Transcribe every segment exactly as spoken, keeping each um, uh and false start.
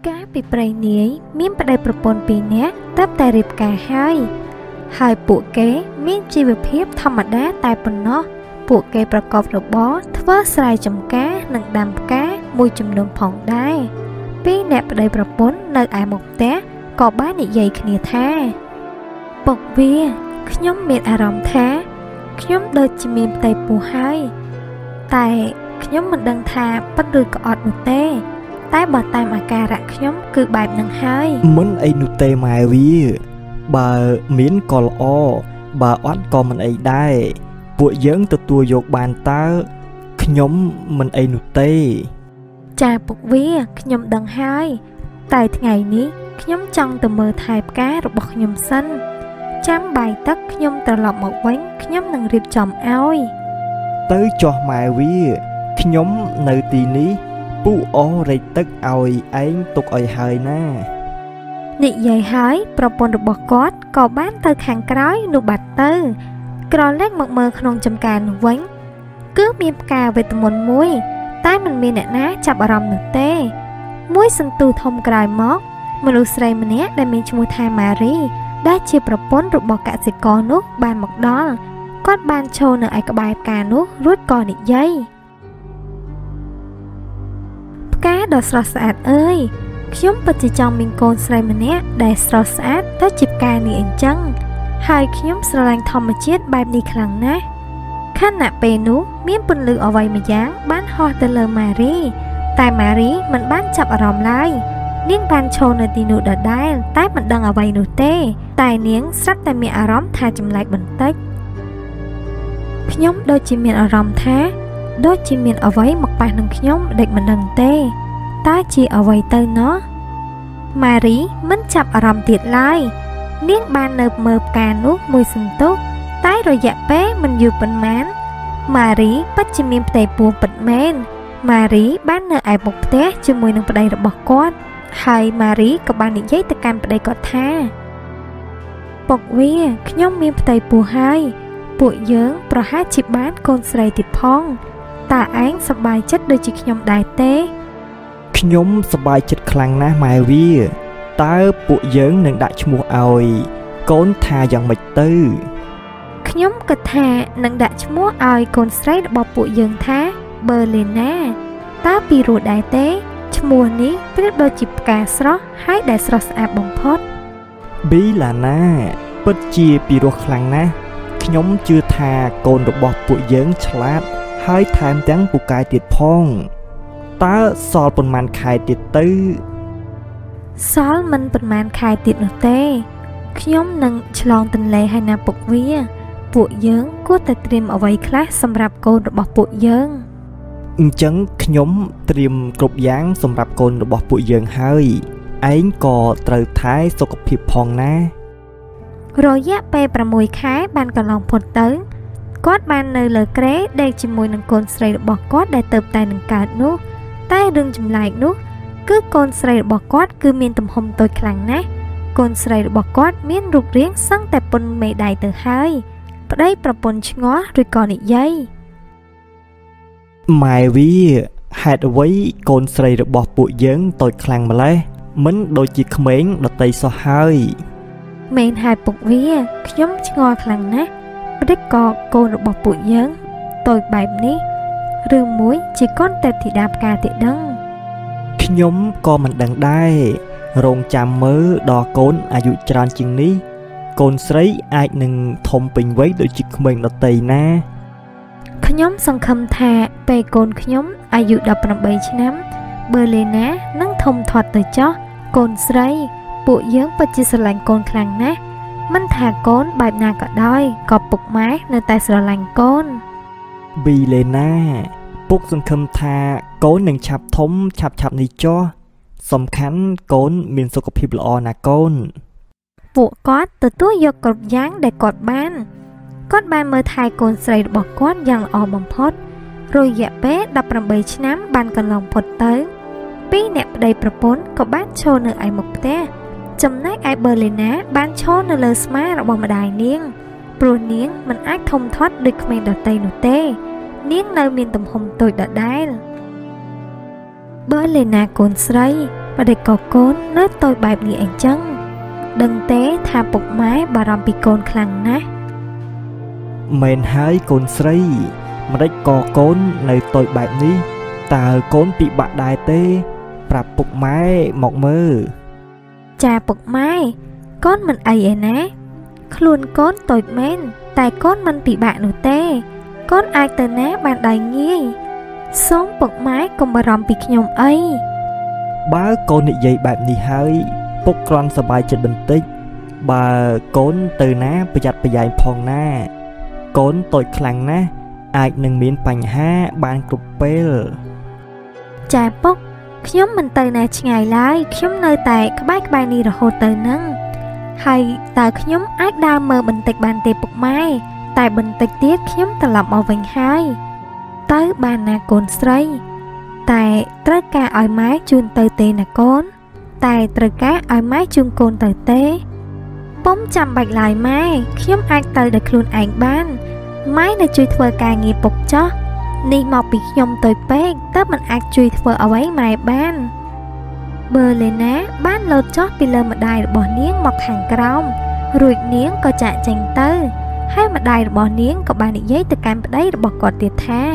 ការពីប្រៃនាយមានប្តីប្រពន្ធពីរនាក់ទើបតែរៀបការហើយហើយពួកគេមានជីវភាពធម្មតាតែប៉ុណ្ណោះពួកគេប្រកបរបរធ្វើស្រែចម្ការនិងដាំផ្កាមួយចំនួនផងដែរពីរអ្នកប្តីប្រពន្ធនៅឯមុខផ្ទះក៏បាននិយាយគ្នាថាពុកវាខ្ញុំមានអារម្មណ៍ថាខ្ញុំដូចជាមានផ្ទៃពោះហើយតែខ្ញុំមិនដឹងថាពិតឬក៏អត់នោះទេតែបើតាមអាការៈខ្ញុំគឺបែបហ្នឹងហើយមិនអីនោះទេម៉ែវាបើមានក៏ល្អបើអត់ក៏មិនអីដែរពួកយើងទទួលយកបានតើខ្ញុំមិនអីនោះទេចាពុកវាខ្ញុំដឹងហើយតែថ្ងៃនេះខ្ញុំចង់ទៅមើលថែផ្ការបស់ខ្ញុំសិនចាំបាយទឹកខ្ញុំត្រឡប់មកវិញខ្ញុំនឹងរៀបចំឲ្យទៅចុះម៉ែវាខ្ញុំនៅទីនេះពូអរែកទឹកឲ្យឯងទុកឲ្យហើយណានិយាយហើយប្រពន្ធរបស់គាត់ក៏បានទៅខាងក្រោយនោះបាត់ទៅក្រឡេកមកមើលក្នុងចំការនោះវិញគឺមានផ្កាវេទមន្តមួយតែមិនមានអ្នកណាចាប់អារម្មណ៍នោះទេមួយសន្ទុះធំក្រោយមកមនុស្សស្រីម្នាក់ដែលមានឈ្មោះថាម៉ារីដែលជាប្រពន្ធរបស់កសិករនោះបានមកដល់គាត់បានឈរនៅឯក្បែរផ្កានោះរួចក៏និយាយផ្កាដ៏ស្រស់ស្អាតអើយខ្ញុំពិតជាចង់មានកូនស្រីម្នាក់ដែលស្រស់ស្អាតដូចជាផ្កានេះអញ្ចឹងហើយខ្ញុំស្រឡាញ់ធម្មជាតិបែបនេះខ្លាំងណាស់ខណៈពេលនោះមានពន្លឺអ្វីម្យ៉ាងបានហោះទៅលើម៉ារីតែម៉ារីមិនបានចាប់អារម្មណ៍ឡើយនាងបានឈរនៅទីនោះដដែលតែមិនដឹងអ្វីនោះទេតែនាងស្រាប់តែមានអារម្មណ៍ថាចម្លែកបន្តិចខ្ញុំដូចជាមានអារម្មណ៍ថាដូចជាមានអ្វីមកប៉ះនឹងខ្ញុំដេចមិនដឹងទេតើជាអ្វីទៅណោះម៉ារីមិនចាប់អារម្មណ៍ទៀតឡើយនាងបាននៅមើលផ្កានោះមួយសន្ទុះតែរយៈពេលមិនយូរប៉ុន្មានម៉ារីពិតជាមានផ្ទៃពោះពិតមែនម៉ារីបាននៅឯមុខផ្ទះជាមួយនឹងប្តីរបស់គាត់ហើយម៉ារីក៏បាននិយាយទៅកាន់ប្តីគាត់ថាពុកវាខ្ញុំមានផ្ទៃពោះហើយពួកយើងប្រហែលជាបានកូនស្រីទៀតផងតើឯងសប្បាយចិត្តដូចជាខ្ញុំដែរទេខ្ញុំសប្បាយចិត្តខ្លាំងណាស់ម៉ែវាតើពួកយើងនឹងដាក់ឈ្មោះឲ្យកូនថាយ៉ាងម៉េចទៅខ្ញុំគិតថានឹងដាក់ឈ្មោះឲ្យកូនស្រីរបស់ពួកយើងថាប៊ឺលេណាតើពីរោះដែរទេឈ្មោះនេះប្រៀបដូចជាផ្កាស្រស់ហើយដែលស្រស់ស្អាតបំផុតប៊ីឡាណាពិតជាពីរោះខ្លាំងណាស់ខ្ញុំជឿថាកូនរបស់ពួកយើងឆ្លាតហើយថែមទាំងពូកែទៀតផងតើសល់ប៉ុន្មានខែទៀតទៅសល់មិនប៉ុន្មានខែទៀតនោះទេខ្ញុំនឹងឆ្លងទន្លេហើយណាពុកវាពួកយើងគួរតែត្រៀមអ្វីខ្លះសម្រាប់កូនរបស់ពួកយើងអញ្ចឹងខ្ញុំត្រៀមគ្រប់យ៉ាងសម្រាប់កូនរបស់ពួកយើងហើយឯងក៏ត្រូវថែសុខភាពផងណារយៈពេលប្រាំមួយខែបានកន្លងផុតទៅគាត់បាននៅលើគ្រែដេកជាមួយនឹងកូនស្រីរបស់គាត់ដែលទៅតែនឹងកើតនោះតែរឿងចម្លែកនោះគឺកូនស្រីរបស់គាត់គឺមានទំហំតូចខ្លាំងណាស់កូនស្រីរបស់គាត់មានរូបរាងសឹងតែប៉ុនមេដៃទៅហើយប្តីប្រពន្ធឆ្ងល់ឬក៏និយាយម៉ែវាហេតុអ្វីកូនស្រីរបស់ពួកយើងតូចខ្លាំងម្ល៉េះមិនដូចជាក្មេងដតីសោះហើយមែនហើយពុកវាខ្ញុំឆ្ងល់ខ្លាំងណាស់ប្តិចក៏កូនរបស់ពួកយើងតូចបែបនេះឬមួយជាកូនទេពធីតាផ្កាទេដឹងខ្ញុំក៏មិនដឹងដែររងចាំមើលដល់កូនអាយុច្រើនជាងនេះកូនស្រីអាចនឹងធំពេញវ័យដូចជាក្មេងដតីណាខ្ញុំសង្ឃឹមថាពេលកូនខ្ញុំអាយុដប់ប្រាំបីឆ្នាំប៊ឺលេណានឹងធំធាត់ទៅចោះកូនស្រីពួកយើងពិតជាស្រឡាញ់កូនខ្លាំងណាស់មិនថាកូនបែបណាក៏ដោយក៏ពុកម៉ែនៅតែស្រឡាញ់កូនប៊ីលេណាពុកសង្ឃឹមថាកូននឹងឆាប់ធំឆាប់ឆាប់នេះចោះសំខាន់កូនមានសុខភាពល្អណាកូនពួកគាត់ទទួលយកគ្រប់យ៉ាងដែលគាត់បានគាត់បានមើលថែកូនស្រីរបស់គាត់យ៉ាងល្អបំផុតរយៈពេលដប់ប្រាំបីឆ្នាំបានកន្លងផុតទៅពីរអ្នកប្តីប្រពន្ធក៏បានឈរនៅឯមុខផ្ទះចំណែកឯប៊ឺលេណាបានឈរនៅលើស្មារបស់ម្ដាយនាងព្រោះនាងមិនអាចធំធាត់ដូចក្មេងដទៃនោះទេនាងនៅមានទំហំតូចដដែលប៊ឺលេណាកូនស្រី mà để có côn nơi tôi bài ní anh chăng đừng tế thà bục mái bà rằm bị côn khăn ná Mền hái côn srei mà đếch có côn nơi tôi bài ní tà côn bị bạ đài tê Prap bục mái mọc mơ Chà bục mái Côn mình ấy ấy ná Luôn côn tôi men Tại côn mình bị bạ nụ tê Côn ai tờ ná bạn đầy nghi Sống bục mái cùng bà rằm bị nhom ấy Bá côn nị dây bạp nị hơi Bốc con sơ bài chất bình tích Bà côn từ ná bà chặt bà dài phong ná Côn tội khăn ná Ai nâng miễn bánh ha bàn cục bèl Chà bốc Nhóm mình tờ nè ngày lại Nhóm nơi tại các bác bài nì rồi hồ tờ nâng Hay tờ nhóm ác đa mơ bình tịch bàn tiệp bục mai Tại bình tịch tiết nhóm tờ lọc ở vệnh hai Tới bàn nà côn srei Tại trơ ca ỏi mái chun tờ tê nà côn Tại trơ ca ỏi mái chun côn tờ tê Bóng chăm bạch lại mai Nhóm ác tờ được luôn ảnh ban Mái nà chui thơ ca nghiệp bục cho Nì mọc bị nhông tôi bếc Tớp mình ác chui thơ ở ấy mài ban Bơ lên ná Bán lột chót bị lơ mặt đài bỏ niếng mọc hàng krong Rụi niếng có chạ chành tơ Hai mặt đài bỏ niếng có bàn giấy từ cam bà đấy bỏ cọt tiệt tha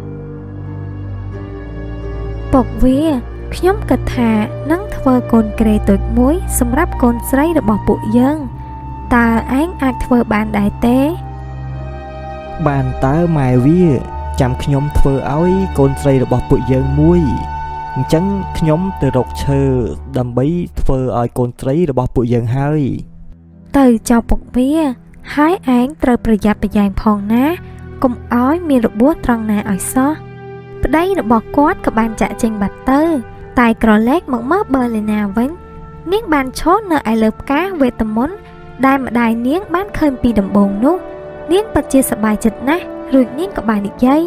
Bọc vía Nhóm cực thà nắng thơ côn kề tội muối Xung rắp côn srei được bỏ bụi dân Ta án ác thơ bàn đại tế Bàn tớ mài vía Chăm nhóm thơ áo côn srei được bỏ bụi dân muối Chẳng nhóm từ rộng chơ đầm bấy thơ ở côn srei được bỏ bụi dân hơi Từ cho bọc vía Hái án trờiប្រយ័ត្នប្រយែងផងណាកុំឲ្យមានរបួសត្រង់ណាឲ្យសោះប្តីរបស់គាត់ក៏បានចាក់ចេញបាត់ទៅតែក្រឡេកមកមើលបឺលេណាវិញនាងបានឈរនៅឯលើផ្កាវេទមន្តដែលម្ដាយនាងបានឃើញពីដំបូងនោះនាងពិតជាសប្បាយចិត្តណាស់រួចនាងក៏បាននិយាយ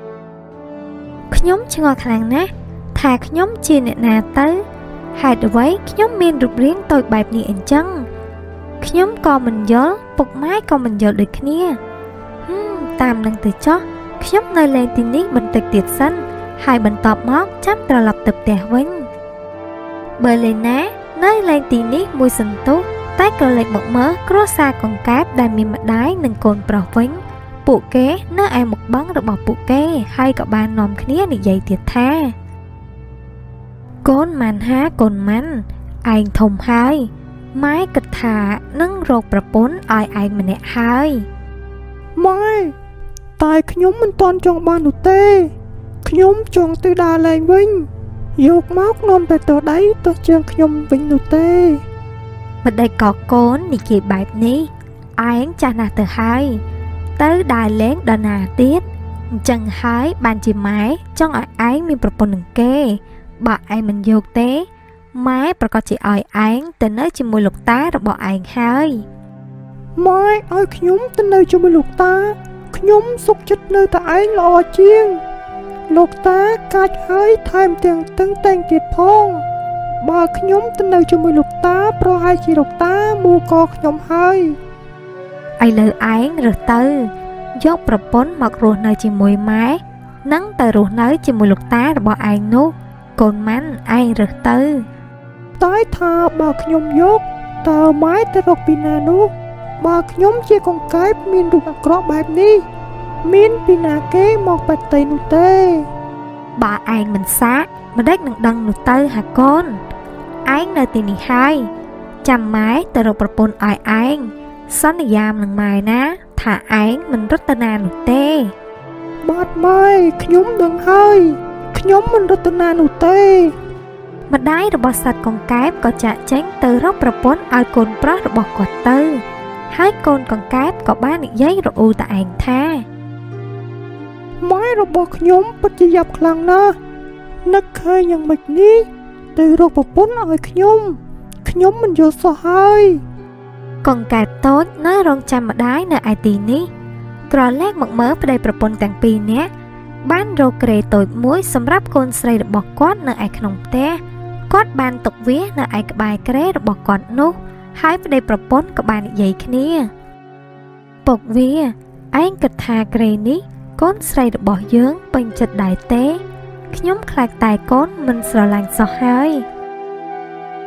ខ្ញុំឆ្ងល់ខ្លាំងណាស់ថាខ្ញុំជាអ្នកណាទៅហេតុអ្វីខ្ញុំមានរូបរាងតូចបែបនេះអញ្ចឹងខ្ញុំក៏មិនយល់ពុកម៉ែក៏មិនយល់ដូចគ្នាហឹមតាមនឹងទៅចុះខ្ញុំនៅលេងទីនេះបន្តិចទៀតសិនហើយបន្ទាប់មកចាំត្រឡប់ទៅផ្ទះវិញបើលេណានៅលេងទីនេះមួយសន្ទុះតែក៏លេចមកមើលគ្រួសារកង្កែបដែលមានម្ដាយនិងកូនប្រុសវិញពួកគេនៅឯមុខបឹងរបស់ពួកគេហើយក៏បាននាំគ្នានិយាយទៀតថាកូនម៉ាន់ហាកូនម៉ាន់ឯងធំហើយម៉ែគិតថានឹងរកប្រពន្ធឲ្យឯងម្នាក់ហើយម៉ែតែខ្ញុំមិនទាន់ចង់បាននោះទេខ្ញុំចង់ទៅដើរលេងវិញយកមកនាំតែទៅដៃទៅជើងខ្ញុំវិញនោះទេមិនដេចក៏កូននិយាយបែបនេះឯងចាស់ណាស់ទៅហើយទៅដើរលេងដល់ណាទៀតអញ្ចឹងហើយបានជាម៉ែចង់ឲ្យឯងមានប្រពន្ធនឹងគេបើឯងមិនយកទេម៉ែប្រកាសជាឲ្យឯងទៅនៅជាមួយលោកតារបស់ឯងហើយម៉ែឲ្យខ្ញុំទៅនៅជាមួយលោកតាខ្ញុំសុខចិត្តនៅតែឯងល្អជាងលោកតាកាច់ហើយថែមទាំងតឹងតែងទៀតផងបើខ្ញុំទៅនៅជាមួយលោកតាប្រហែលជាលោកតាមួកខ្ញុំហើយឥឡូវឯងរើសទៅយកប្រពន្ធមករស់នៅជាមួយម៉ែនិងទៅរស់នៅជាមួយលោកតារបស់ឯងនោះកូនម៉ាន់ឯងរើសទៅតែថាបើខ្ញុំយកតើម៉ែទៅរកពីណានោះបើខ្ញុំជាកង្កែបមានរូបអាក្រក់បែបនេះមានពីណាគេមកបតីនោះទេបើឯងមិនសាកមិនដេចនឹងដឹងនោះទៅហាកូនឯងនៅទីនេះហើយចាំម៉ែទៅរកប្រពន្ធឲ្យឯងសន្យានឹងម៉ែណាថាឯងមិនរត់ទៅណានោះទេបាទម៉ែខ្ញុំដឹងហើយខ្ញុំមិនរត់ទៅណានោះទេម្ដាយរបស់សត្វកង្កែបក៏ចាក់ចេញទៅរកប្រពន្ធឲ្យកូនប្រុសរបស់គាត់ទៅហើយកូនកង្កែបក៏បាននិយាយរអ៊ូតឯងថាម៉ែរបស់ខ្ញុំពិតជាយ៉ាប់ខ្លាំងណាស់នឹកឃើញយ៉ាងម៉េចនេះទៅរកប្រពន្ធឲ្យខ្ញុំខ្ញុំមិនយល់សោះហើយកង្កែបតូចនៅរងចាំម្ដាយនៅឯទីនេះក្រឡេកមកមើលប្តីប្រពន្ធទាំងពីរនាក់បានរកគ្រែតូចមួយសម្រាប់កូនស្រីរបស់គាត់នៅឯក្នុងផ្ទះគាត់បានទុកវានៅឯក្បែរគ្រែរបស់គាត់នោះហើយប្តីប្រពន្ធក៏បាននិយាយគ្នាពុកវាឯងគិតថាគ្រែនេះកូនស្រីរបស់យើងពេញចិត្តដែរទេខ្ញុំខ្លាចតែកូនមិនស្រឡាញ់សោះហើយ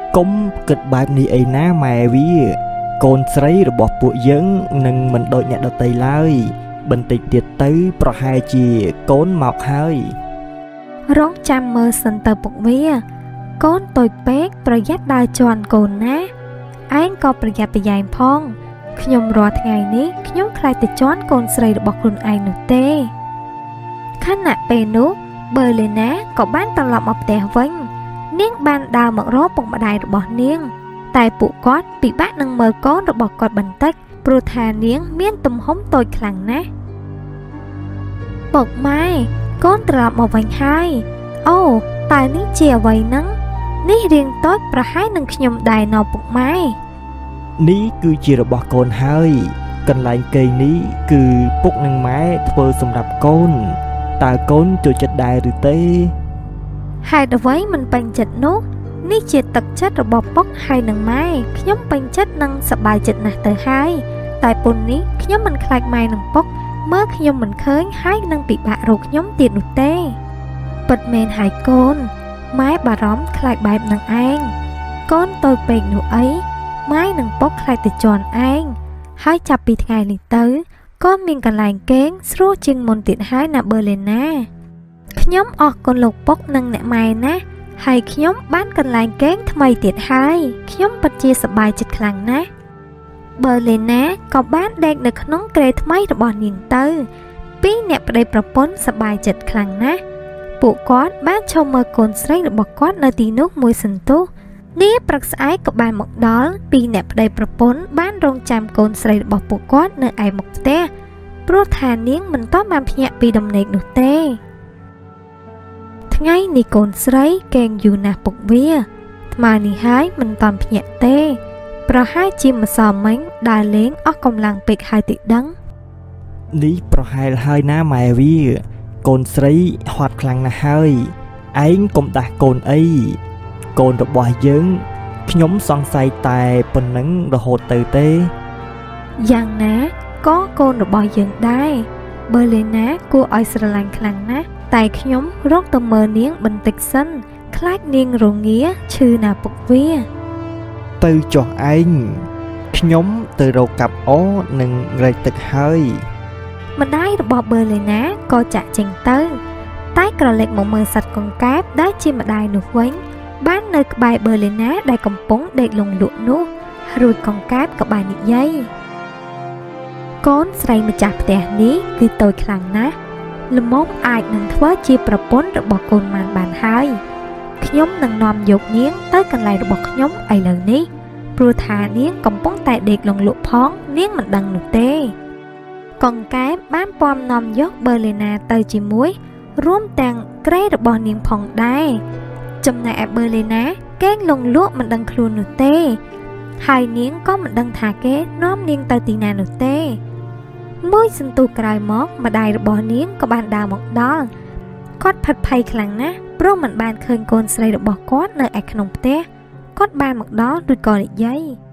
កុំគិតបែបនេះអីណាម៉ែវាកូនស្រីរបស់ពួកយើងនឹងមិនដូចអ្នកដទៃឡើយបន្តិចទៀតទៅប្រហែលជាកូនមកហើយរងចាំមើលសិនទៅពុកវាកូនតូចពេកប្រយ័ត្នដើរជន់កូនណាឯងក៏ប្រយ័ត្នប្រយែងផងខ្ញុំរាល់ថ្ងៃនេះខ្ញុំខ្លាចទៅជន់កូនស្រីរបស់ខ្លួនឯងនោះទេខណៈពេលនោះប៊ឺលេណាក៏បានត្រឡប់មកផ្ទះវិញនាងបានដើរមករកពុកម្ដាយរបស់នាងតែពួកគាត់ពិបាកនឹងមើលកូនរបស់គាត់បន្តិចព្រោះថានាងមានទំហំតូចខ្លាំងណាស់ពុកម៉ែកូនត្រឡប់មកវិញហើយអូតើនេះជាអ្វីហ្នឹងនេះរៀងតូចប្រហែលនឹងខ្ញុំដែរណោពុកម៉ែនេះគឺជារបស់កូនហើយកន្លែងគេងនេះគឺពុកនិងម៉ែធ្វើសម្រាប់កូនតើកូនចូលចិត្តដែរឬទេហេតុអ្វីមិនពេញចិត្តនោះនេះជាទឹកចិត្តរបស់ពុកហើយនឹងម៉ែខ្ញុំពេញចិត្តនិងសប្បាយចិត្តណាស់ទៅហើយតែពុននេះខ្ញុំមិនខ្លាចម៉ែនិងពុកមើលខ្ញុំមិនឃើញហើយនឹងពិបាករកខ្ញុំទៀតនោះទេពិតមែនហើយកូនម៉ែបារម្ភខ្លាចបែបនឹងឯងកូនតូចពេកនោះអីម៉ែនិងពុកខ្លាចទៅជន់ឯងហើយចាប់ពីថ្ងៃនេះទៅកូនមានកន្លែងគេងស្រួលជាងមុនទៀតហើយណាប៊ឺលេណាខ្ញុំអរគុណលោកពុកនិងអ្នកម៉ែណាហើយខ្ញុំបានកន្លែងគេងថ្មីទៀតហើយខ្ញុំពិតជាសប្បាយចិត្តខ្លាំងណាស់ប៊ឺលេណាក៏បានដេកនៅក្នុងគ្រែថ្មីរបស់នាងទៅពីរអ្នកប្តីប្រពន្ធសប្បាយចិត្តខ្លាំងណាស់ពួកគាត់បានឈប់មើលកូនស្រីរបស់គាត់នៅទីនោះមួយសន្ទុះនាព្រឹកស្អែកក៏បានមកដល់ពីរអ្នកប្តីប្រពន្ធបានរងចាំកូនស្រីរបស់ពួកគាត់នៅឯមុខផ្ទះព្រោះថានាងមិនទាន់បានភ្ញាក់ពីដំណេកនោះទេថ្ងៃនេះកូនស្រីកេងយូរណាស់ពុកវាថ្មនេះហើយមិនទាន់ភ្ញាក់ទេប្រហែលជាម្សិលមិញដើរលេងអស់កម្លាំងពេកហើយតិចដឹងនេះប្រហែលហើយណាម៉ែវាកូនស្រីហត់ខ្លាំងណាស់ហើយឯងកុំដាស់កូនអីកូនរបស់យើងខ្ញុំសង្ស័យតែប៉ុណ្ណឹងរហូតទៅទេយ៉ាងណាក៏កូនរបស់យើងដែរប៊ឺលេណាគួរឲ្យស្រឡាញ់ខ្លាំងណាស់តែខ្ញុំរកទៅមើលនាងបន្តិចសិនខ្លាចនាងរងាឈឺណាពុកវាទៅចុះឯងខ្ញុំទៅរកកាប់អនិងរែកទឹកហើយម្ដាយរបស់ប៊ឺលេណាក៏ចាក់ចេញទៅតែក្រឡេកមកមើលសត្វកង្កែបដែលជាម្ដាយនោះវិញបាននៅក្បែរប៊ឺលេណាដែលកំពុងដេកលង់លក់នោះរួចកង្កែបក៏បាននិយាយកូនស្រីម្ចាស់ផ្ទះនេះគឺតូចខ្លាំងណាស់ល្មមអាចនឹងធ្វើជាប្រពន្ធរបស់កូនម៉ានបានហើយខ្ញុំនឹងនាំយកនាងទៅកន្លែងរបស់ខ្ញុំឥឡូវនេះព្រោះថានាងកំពុងតែដេកលង់លក់ផងនាងមិនដឹងនោះទេកង្កែបបានពំនាំយកប៊ឺលេណាទៅជាមួយរួមទាំងក្រែរបស់នាងផងដែរចំណែកឯប៊ឺលេណាកេងលង់លក់មិនដឹងខ្លួននោះទេហើយនាងក៏មិនដឹងថាគេនាំនាងទៅទីណានោះទេមួយសន្ទុះក្រោយមកម្ដាយរបស់នាងក៏បានដើរមកដល់គាត់ផិតភ័យខ្លាំងណាស់ព្រោះមិនបានឃើញកូនស្រីរបស់គាត់នៅឯក្នុងផ្ទះគាត់បានមកដល់រួចក៏និយាយ